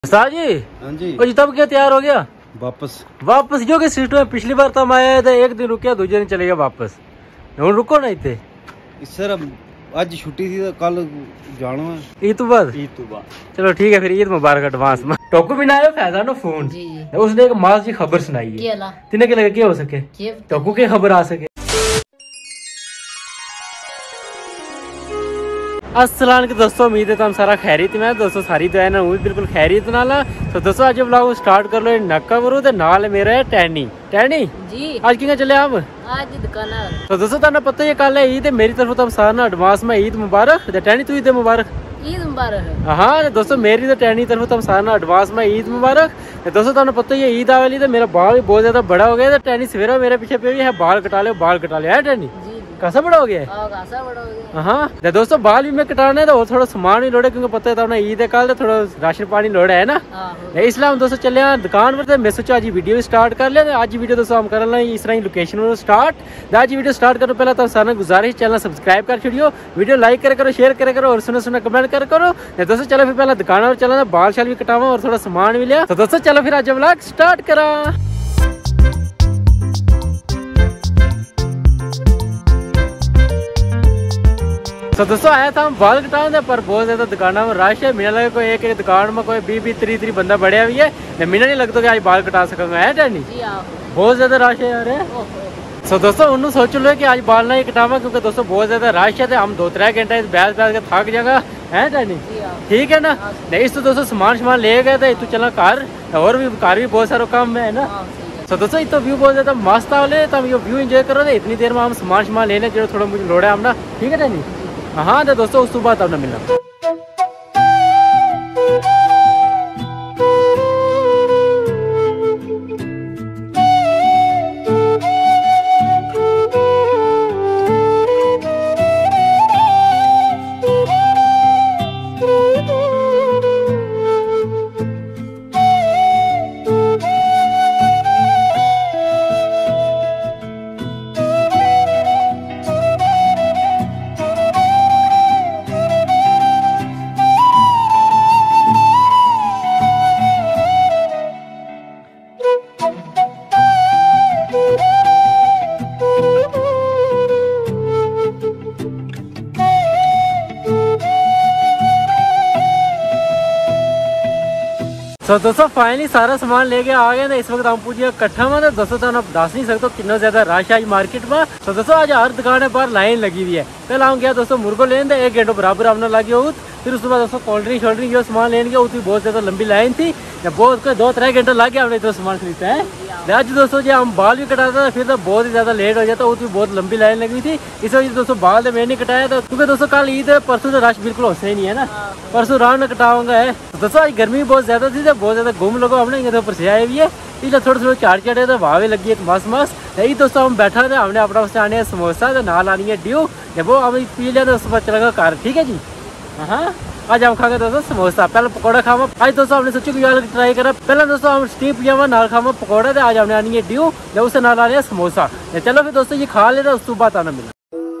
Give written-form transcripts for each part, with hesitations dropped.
उस्ताद जी। हाँ जी। और तब क्या तैयार हो गया? वापस जो कि सिस्टम है, पिछली बार तब आया था, एक दिन रुकिया दूसरे दिन चले गया वापस। हम रुको नहीं थे सर, आज छुट्टी थी तो कल जाना है। ईद तो बाद चलो ठीक है, फिर ईद मुबारक एडवांस में। टोकू भी ना आयो फैजा नो फोन उसने एक मास की खबर सुनाई है, तिने के लगे क्या हो सके टोकू की खबर आ सके। अस्सलाम वालेकुम दोस्तों, उम्मीद है तुम सारा खैरियत में। दोस्तों सारी दुआ ना वो भी बिल्कुल खैरियत नाल। तो दोस्तों आज ब्लॉग स्टार्ट कर लो नक्का करो ते नाल मेरा है टैनी जी। आज किंगा चले आप? आज दुकान। तो दोस्तों तुम पता ही कल है ईद, मेरी तरफ तुम सारा ना एडवांस में ईद मुबारक। टैनी तू ईद मुबारक। ईद मुबारक। हाँ दोस्तों मेरी तो टैनी तरफ तुम सारा ना एडवांस में ईद मुबारक। दोस्तों तुम पता ही है ईद आवे तो मेरा बाल भी बहुत ज्यादा बड़ा हो गया। टैनी सवेरा मेरे पीछे पे भी है बाल कटा लिया है टैनी कैसा बड़ा हो गया। हाँ दोस्तों बाल भी मैं कटाना है तो थोड़ा सामान भी लोड़े, क्योंकि पता है ईद है कल तो थोड़ा राशन पानी लोड़ा है ना, इसलिए हम दोस्तों चले दुकान पर। मैं सोचा आज वीडियो भी स्टार्ट कर लिया। आज वीडियो दोस्तों हम कर लें इस तरह लोकेशन में स्टार्ट। आज वीडियो स्टार्ट करो पहले तो सारा गुजारिश चैनल सब्सक्राइब कर छोड़ियो, वीडियो लाइक करो, शेयर करो और सुना कमेंट करो। दोस्तों चलो फिर पहले दुकान पर चला, बाल शाल भी कटावा और थोड़ा सामान भी लिया। तो दोस्तों चलो फिर आज व्लॉग स्टार्ट करा। तो दोस्तों आया था हम बाल कटाने पर बहुत ज्यादा दुकानों में रश है। मीना लगे कोई एक दुकान में कोई 20-30 बंदा बढ़िया हुई है। मीना नहीं लगता कि आज बाल कटा सकूंगा है टैनी, बहुत ज्यादा रश है यार। तो दोस्तों उन्होंने सोच लो कि आज बाल नहीं कटावा, क्योंकि दोस्तों बहुत ज्यादा रश है। हम 2-3 घंटे बैठ के थक जाएगा है टैनी, ठीक है ना। नहीं तो दोस्तों सामान ले गए थे, तू चला घर और भी घर भी बहुत सारा काम है ना। तो दोस्तों तो व्यू बहुत ज्यादा मस्त वाले, तो हम ये व्यू एंजॉय करो। इतनी देर में हम सामान लेने जो थोड़ा मुझे लोड़ा है हम ना, ठीक है टैनी। हाँ तो दोस्तों उस बात अब ना मिलना। तो दोस्तों फाइनली सारा सामान लेके आ गए। इस वक्त हम पूछिए इकट्ठा में। दोस्तों तो आप दस नहीं सकते कितना ज्यादा रश आई मार्केट में। तो दोस्तों आज हर दुकान पर लाइन लगी हुई है। पहले हम गया दोस्तों मुर्गो लेने, 1 घंटे बराबर हमने लगे हो। फिर उसके बाद दोस्तों कोल्ड ड्रिंक शोल्ड ड्रिंक जो सामान लेने गया उसकी बहुत ज्यादा लंबी लाइन थी, बहुत 2-3 घंटे लग गया हमने इतना सामान खरीदता है। आज दोस्तों जो हम बाल भी कटाते थे फिर तो बहुत ही ज्यादा लेट हो जाता, उसकी बहुत लंबी लाइन लगी हुई थी। इस वजह से दोस्तों बाल तो मैं नहीं कटाया था, क्योंकि दोस्तों कल ईद है, परसों तो रश बिल्कुल होता ही नहीं है ना, परसों रात में कटाऊंगा है। दोस्तों आज गर्मी बहुत ज्यादा थी तो बहुत ज्यादा घूम लोगों हमने इधर ऊपर से आए भी है, इसलिए थोड़े चाट तो वहाँ भी लगी है मस्त। यही दोस्तों हम बैठा थे, हमने अपना उससे आने समोसा तो नाल आनी है ड्यू, जब वो हम पी लिया तो उसके बाद चलेगा कार, ठीक है जी। हाँ आज हम खाएंगे दोस्तों समोसा, पहले पकौड़ा खावा। आज दोस्तों हमने सोचा कि यार ट्राई करा, पहले दोस्तों हम स्टीम पिया नाल खावा पकौड़ा, आज हमने आनी है ड्यू, जब उससे नाल आनी है समोसा। चलो फिर दोस्तों ये खा लेते उसके बाद आना मिला।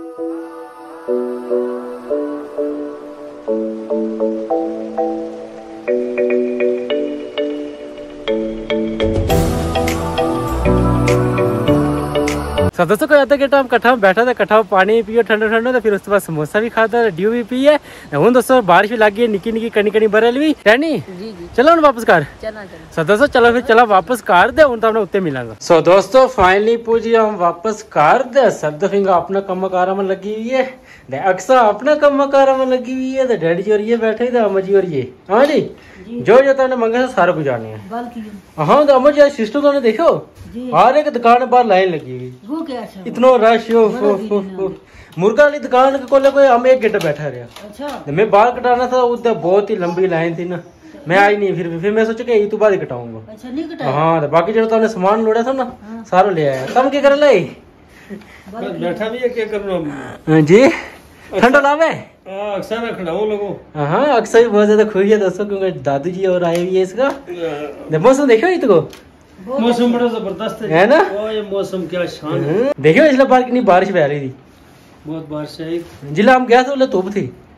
तो दोस्तों कोई आधा घंटा हम कट्ठा बैठा था, कट्ठा पानी पियो ठंडा तो फिर उसके बाद समोसा भी खाता, ड्यू भी पी है। हूँ दोस्तों बारिश भी लगी है, निकी कनी बरल भी टैनी। चलो हम वापस घर। सो दोस्तों चलो फिर चला वापस कार दे, तो हमने उत्ते मिलांगा। सो दोस्तों फाइनली पूछिए हम वापस कार दे। सब फिंगा अपना कम कारा में लगी हुई है, अक्सर अपना कम कारा में लगी हुई है। तो डैडी जी और ये बैठे थे, अम्मा जी और ये। हाँ जी जो जो तुमने मंगा सारा कुछ आने है। हाँ तो अम्मा जी सिस्टम तो देखो हर एक दुकान बाहर लाइन लगी हुई, इतना रश हो। मुर्गा वाली दुकान को कोई हम 1 घंटा बैठा रहा। मैं बाल कटाना था, उधर बहुत ही लंबी लाइन थी ना, मैं आई नहीं। फिर मैं सोचा कि ईद तो बाद ही कटाऊंगा। हाँ तो बाकी जो तुमने सामान लोड़ा था ना सारा ले आया। तुम क्या कर लाई? बैठा भी है, क्या कर रहा जी? ठंडा लावे अक्सर रखना लोगों। हाँ अक्सर भी बहुत ज्यादा खुश है दोस्तों, क्योंकि दादू जी और आए हुई है इसका। मौसम देखो इसको, मौसम बड़ा जबरदस्त है ना। ये मौसम क्या शान। देखो इसलिए बार कितनी बारिश बह रही थी, बहुत बारिश आई। जिला हम गया था धूप थी,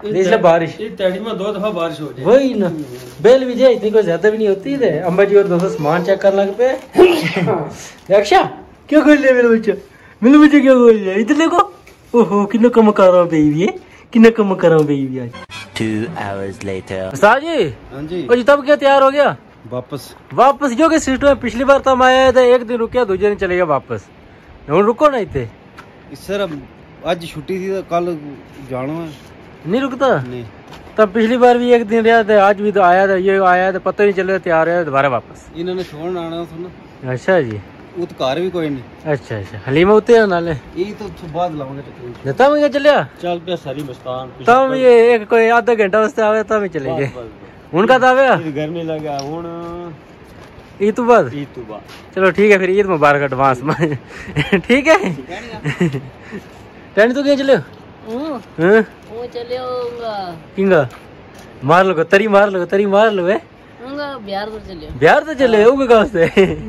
इसलिए बारिश टैडी में 2 दफा बारिश हो जाए वही ना बेल भी जाए इतनी कोई ज्यादा भी नहीं होती है। अम्बा जी और दोस्तों सामान चेक कर लग पे रक्षा क्या खोल लिया मेरे बच्चे क्या खोल लिया इधर देखो। ओहो कितना कम कर रहा हूँ बेबी कितना कम कर रहा हूँ बेबी आज। 2 hours later उस्ताद जी हाँ जी और तब क्या तैयार हो गया वापस जो कि सिस्टम में पिछली बार तब आया था एक दिन रुकिया दूसरे दिन चले गया वापस हम रुको नहीं थे सर आज छुट्टी थी तो कल जाना है नहीं रुकता नहीं तब पिछली बार भी एक दिन रहा था आज भी तो आया था ये आया था पता नहीं चला तैयार आया दोबारा वापस इन्होंने छोड़ना आना था ना। अच्छा जी वो तो घर भी कोई नहीं। अच्छा हलीमा उतरे नाले यही तो बाद लाऊंगे तो तब क्या चलिया चल पे सारी मस्तान तब ये एक कोई आधा घंटा वास्ते आवे तब ही चले गए उनका तो आवे गर्मी लगा हुन ईद तो बाद चलो ठीक है फिर ईद मुबारक एडवांस में ठीक है टेंट तो क्या चले वो चलेगा किंगा मार लो तरी मार लो बिहार तो चले उगे कहाँ से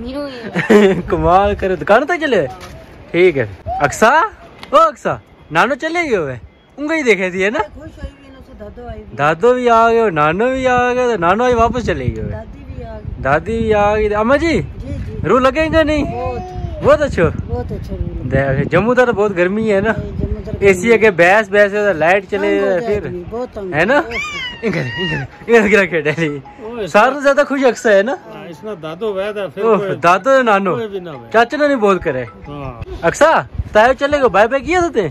कमाल करे दुकान तो चले ठीक है। अक्सा ओ अक्सा नानो चले गए हुए उंगा ही देखे थी है ना दादो भी आ गए नानो भी आ गए तो नानो आई वापस चले गए दादी भी आ गई अम्मा जी रू लगेंगे नहीं बहुत अच्छा जम्मू तो बहुत गर्मी है ना एसी के बैस लाइट चले फिर है ना गिरा खेटे सारे ज्यादा खुश अक्सा है ना इसमें दादो वैदा फिर दादो नानो चाचा ने नहीं बहुत करे अक्सा तायो चले गो बाय बाय किया थे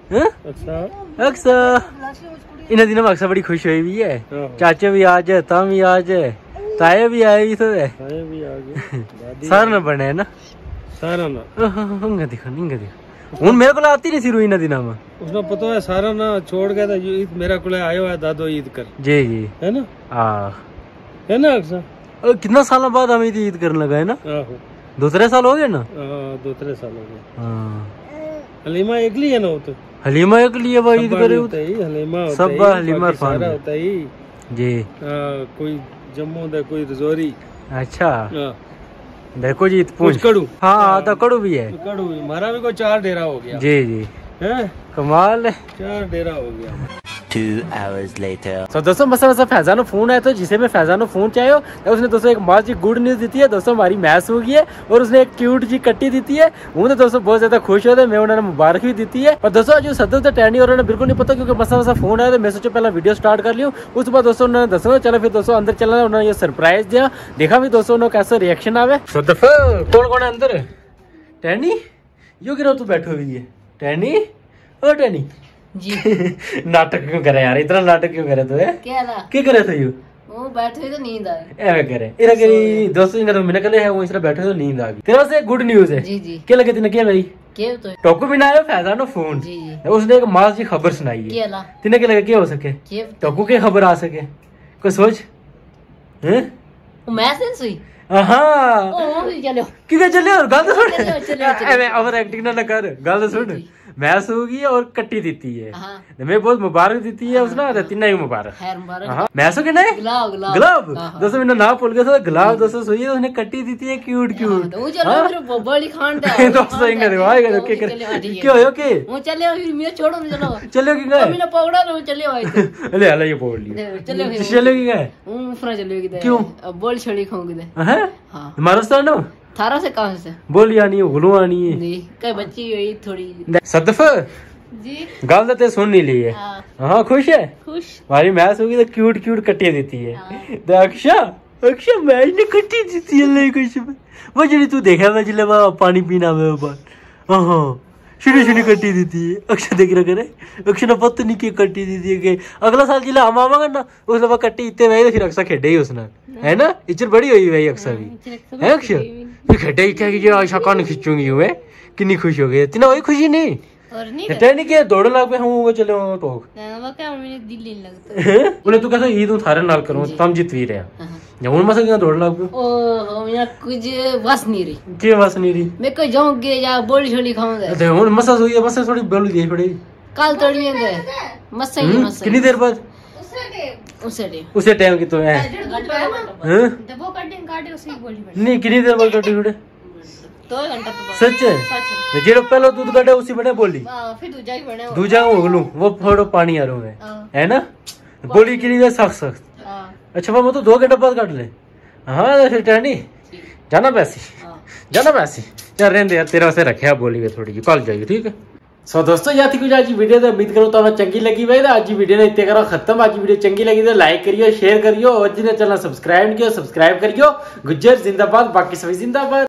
अक्सा इन दिनों में अक्सा बड़ी खुश हुई भी है चाचा भी आज है तम भी आज है ताये भी आए भी तो है सारा ना बने है ना सारा ना दिखा हूं मेरे को आती नहीं सी रुई ना दिना में उसने पता है सारा ना छोड़ गया था ईद मेरा को आयो है दादो ईद कर जी है ना है ना अक्सर कितना साल बाद हम ईद करने लगा है ना 2-3 साल हो गए ना 2-3 साल हो गए। हलीमा एकली है ना वो तो हलीमा एकली है भाई ईद करे हलीमा सब हलीमा खान होता ही जी कोई जम्मू दे कोई रजौरी अच्छा देखो जी पूछ कड़ू हाँ तो कड़ू भी है कड़ू भी हमारा भी कोई 4 डेरा हो गया जी है कमाल 4 डेरा हो गया। 2 hours later तो दोस्तों बस फैजानो फोन आया तो जिसे मैं फैजानो फोन चाहिए तो उसने दोस्तों एक मस्त गुड न्यूज दी है दोस्तों हमारी मैच हो गई है और उसने एक क्यूट जी कट्टी दी है वो दोस्तों बहुत ज्यादा खुश होते मैं उन्होंने मुबारक भी दी है। और दोस्तों जो सदर तो टैंडी और बिल्कुल नहीं पता क्योंकि बसा फोन आया तो मैं सोचा पहला वीडियो स्टार्ट कर लियो उसके बाद दोस्तों उन्होंने दसो चलो फिर दोस्तों अंदर चलना उन्होंने ये सरप्राइज दिया देखा भी दोस्तों उन्होंने कैसा रिएक्शन आवे। कौन है अंदर टैंडी यो गिरो तू बैठो हुई है टैंडी ओ टैंडी जी नाटक क्यों करे यार इतना नाटक क्यों करे तो क्या करे तो यू वो बैठे तो नींद आई एवे करे इरा करी दोस्तों इनका तो मिला कले है वो इसरा बैठे तो नींद आ गई तेरा से गुड न्यूज़ है जी जी क्या लगे तने क्या भाई के तो टोकू बिना आयो फैजानो फोन जी जी उसने एक मास जी खबर सुनाई है केला तने क्या लगे क्या हो सके टोकू की खबर आ सके कोई सोच हैं वो मैसेज हुई हां ओ चलो क्यों चले और गल तो सुन चलो एवे ओवर एक्टिंग ना कर गल तो सुन मैच होगी और कट्टी देती है हाँ। मैं बहुत मुबारक देती है उसना तीन ही मुबारक हाँ मैच हो के नहीं गुलाब हाँ। दोस्तों मैंने नाम भूल गया था गुलाब दोस्तों सुई है उसने कट्टी देती है क्यूट क्यूट दोस्तों इंगे दिखाएगा के क्यों हो के वो चले फिर मैं छोड़ो चलो चलो की गए मैंने पकड़ा तो चले भाई ले ले ये बोल लिया चलो चलो की गए ऊपर चले की क्यों अब बोल छड़ी खाऊंगी हैं हां मारस्तान नो थारा से कहां से बोल यानी गुलू आनी है नहीं कई बच्ची हुई थोड़ी सदफ जी गाल तो सुन नहीं ली है हाँ खुश है खुश हमारी मैच होगी तो क्यूट क्यूट कट्टी देती है तो अक्षा मैच ने कट्टी देती है कुछ वो जी तू देखा मैं जिले पानी पीना में हाँ शुरू कट्टी देती है अक्षा देख रहा करे अक्षा ने पता नहीं क्या कट्टी देती है कि अगला साल जिला हम आवांगा ना उस दफा कट्टी इतने वही तो फिर अक्षा खेडे ही उसने है ना इज्जत बड़ी हुई वही अक्षा भी है अक्षा फिर खेडे क्या कीजिए आशा कौन खींचूंगी मैं कितनी खुश हो गई इतना वही खुशी नहीं और नहीं टैनी के दौड़ लाग पे हम वो चले टोक वो क्या मेरे दिल नहीं लगता बोले तू कैसे ईद थारे नाल करूं तम जीतवी रहा जब उन मसा दौड़ लाग पे ओ मेरा कुछ बस नहीं रही के बस नहीं रही मैं कोई जाऊंगे या बोली छोली खाऊंगा तो उन मसा सोई है मसा थोड़ी बोल दी पड़ेगी कल तोड़िएंगे मसा ही मसा कितनी देर बाद उसे टाइम की तो है वो कटिंग काटे उसी बोली नहीं कितनी देर बाद कटी थोड़े 2 घंटा तो सच है सच जेड़ो पहलो दूध कटे उसी बने बोली फिर दूजा ही बने दूजा उगलू वो थोड़ो पानी आ रहा है है ना बोली की नहीं सख्त सख्त अच्छा वो तो 2 घंटे बाद काट ले हाँ फिर टहनी जाना पैसी यार रहने यार तेरा से रखे बोली है थोड़ी जी कल जाएगी ठीक है। सो दोस्तों या थी कुछ आज की वीडियो तो उम्मीद करो तो चंगी लगी भाई तो आज की वीडियो ने इतने करो खत्म। आज की वीडियो चंगी लगी तो लाइक करियो शेयर करियो और जिन्हें चैनल सब्सक्राइब किया सब्सक्राइब करियो। गुज्जर जिंदाबाद बाकी सभी जिंदाबाद।